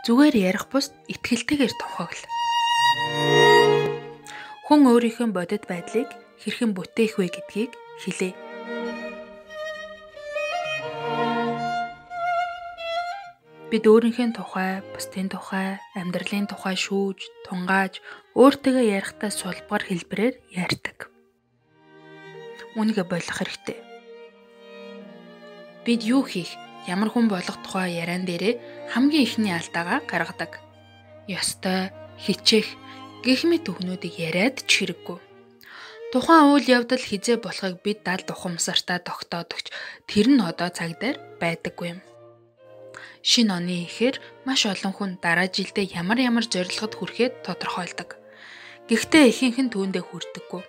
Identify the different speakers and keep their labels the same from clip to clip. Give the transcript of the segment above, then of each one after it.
Speaker 1: Зүгээр ярих бус итгэлтэйгээр тунхагл. Хүн өөрийнхөө бодит байдлыг хэрхэн бүтээх вэ гэдгийг хэлээ. Бид өөрийнхөө тухай, бусдын тухай, амьдралын тухай шүүж, тунгааж, өөртөө ярихдаа сулбар хэлбэрээр ярьдаг. Үүнийг болох хэрэгтэй. Бид юу хийх, ямар хүн болох тухай яриан дээрээ хамгийн ихний алдаагаа гаргадаг. Ёстой, хичээх гэх мэт үгнүүдийг яриад ч хэрэггүй. Тухайн үйл явдал хизээ болохыг бид далд ухамсартаа тогтоодогч тэр нь одоо цаг дээр байдаггүй юм. Шинэ оны ихээр маш олон хүн дараа жилдээ ямар зорилгод хүрэхэд тодорхойлдог. Гэхдээ ихэнх нь түүндээ хүрдэггүй.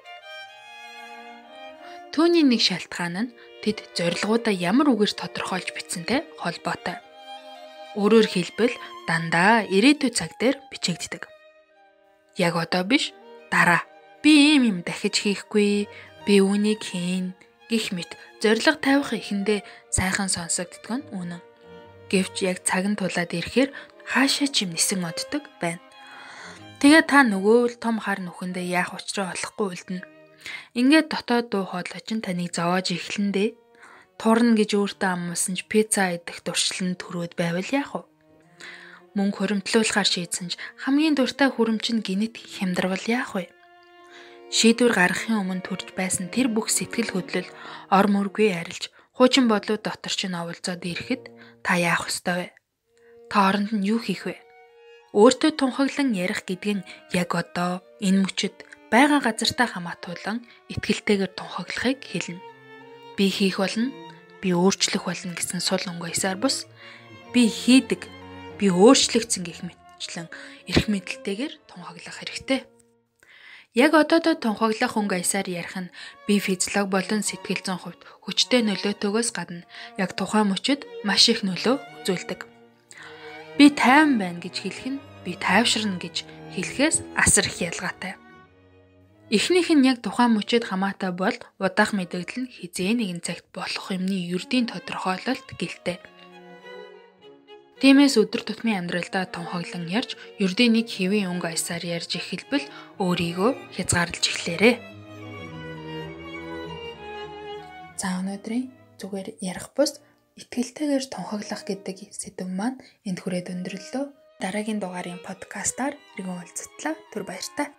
Speaker 1: Түүний нэг шалтгаан нь тэд зорилгоудаа ямар үгээр тодорхойлж бичсэнтэй холбоотой. Өөрөөр хэлбэл дандаа ирээдүйн цаг дээр бичигддэг. Яг одоо биш, дараа. Би ийм дахиж хийхгүй, би үүнийг хийн гэх мэт зорилго тавих эхэндээ сайхан сонсогддог нь үнэн. Гэвч яг цаг нь тулаад ирэхээр хаашаа ч юм нисэн оддог байна. Тэгээ та нөгөө л том хар нүхэндээ яах учраа олохгүй үлдэнэ. Ингээд дотоод дуу хоолой чинь таныг зовоож эхлэндээ турна гэж өөртөө аммуулсан ч пицца идэх дуршлан төрөөд байвал яах вэ? Мөнгө хуримтлуулахар шийдсэн ч хамгийн дуртай хүрэм чинь гинэт хямдарвал яах вэ? Шийдвэр гаргахын өмнө төрж байсан тэр бүх сэтгэл хөдлөл ор мөргүй арилж хуучин бодлууд дотор чинь оволцоод ирэхэд та яах ёстой вэ? Та оронд нь юу хийх вэ? Өөртөө тунхаглан ярих гэдэг нь яг одоо энэ мөчөд байгаа газартаа хамаатуулан итгэлтэйгээр тунхаглахыг хэлнэ. Би хийх болно, би өөрчлөх болно гэсэн сул өнгөйсаар бус би хийдэг, би өөрчлөгдсөн гэх мэтчлэн эрх мэдэлтэйгээр тунхаглах хэрэгтэй. Яг одоодоо тунхаглах өнгөйсаар ярих нь би физиолог болон сэтгэл зүйн хувьд хүчтэй нөлөөтэйгөөс гадна яг тухайн мөчөд маш их нөлөө үзүүлдэг. Би тайван байна гэж хэлэх нь би тайвширна гэж хэлэхээс асар их ялгаатай. Эхнийх нь яг тухайн мөчөд хамаатай бол удаах мэдэгдэл нь хизээ нэгэн цагт болох юмны ердийн тодорхойлолт гэлтэй. Тиймээс өдөр тутмын амьдралдаа тунхаглан ярьж, ердийн нэг хэвийн өнгө аясаар ярьж эхэлбэл өөрийгөө хязгаарлаж эхлээрэй. За өнөөдрийн зүгээр ярих бус итгэлтэйгээр тунхаглах гэдэг сэдэв маань энд хүрээд өндөрлөө. Дараагийн дугаарын подкастаар иргэн уулзтлаа. Түр баярлалаа.